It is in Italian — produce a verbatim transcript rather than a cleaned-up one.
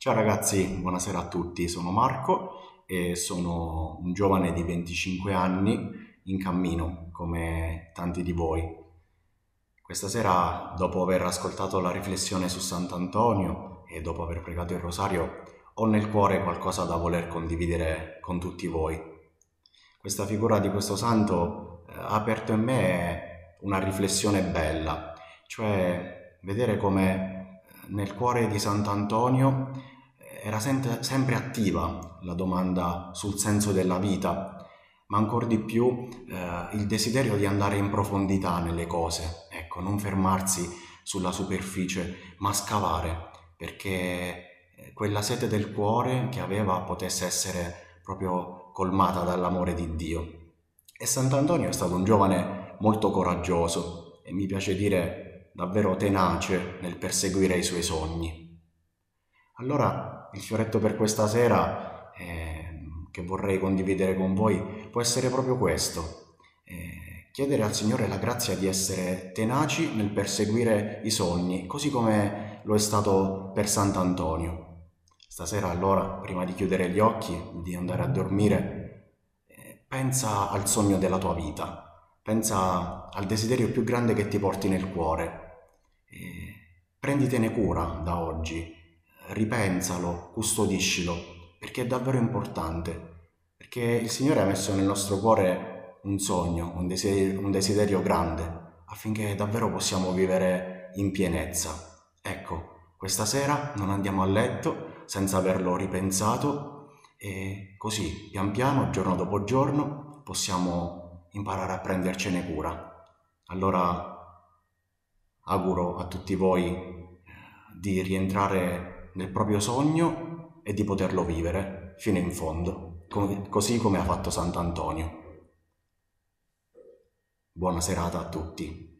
Ciao ragazzi, buonasera a tutti, sono Marco e sono un giovane di venticinque anni in cammino, come tanti di voi. Questa sera, dopo aver ascoltato la riflessione su Sant'Antonio e dopo aver pregato il rosario, ho nel cuore qualcosa da voler condividere con tutti voi. Questa figura di questo santo eh, ha aperto in me una riflessione bella, cioè vedere come eh, nel cuore di Sant'Antonio eh, era sempre, sempre attiva la domanda sul senso della vita, ma ancora di più eh, il desiderio di andare in profondità nelle cose, ecco, non fermarsi sulla superficie, ma scavare, perché eh, quella sete del cuore che aveva potesse essere proprio colmata dall'amore di Dio. E Sant'Antonio è stato un giovane molto coraggioso e mi piace dire davvero tenace nel perseguire i suoi sogni. Allora, il fioretto per questa sera eh, che vorrei condividere con voi può essere proprio questo. Eh, chiedere al Signore la grazia di essere tenaci nel perseguire i sogni, così come lo è stato per Sant'Antonio. Stasera allora, prima di chiudere gli occhi, di andare a dormire, eh, pensa al sogno della tua vita, pensa al desiderio più grande che ti porti nel cuore. Eh, prenditene cura da oggi, ripensalo, custodiscilo, perché è davvero importante, perché il Signore ha messo nel nostro cuore un sogno, un desiderio, un desiderio grande, affinché davvero possiamo vivere in pienezza. Ecco, questa sera non andiamo a letto senza averlo ripensato e così, pian piano, giorno dopo giorno, possiamo imparare a prendercene cura. Allora auguro a tutti voi eh, di rientrare nel proprio sogno e di poterlo vivere fino in fondo, co- così come ha fatto Sant'Antonio. Buona serata a tutti.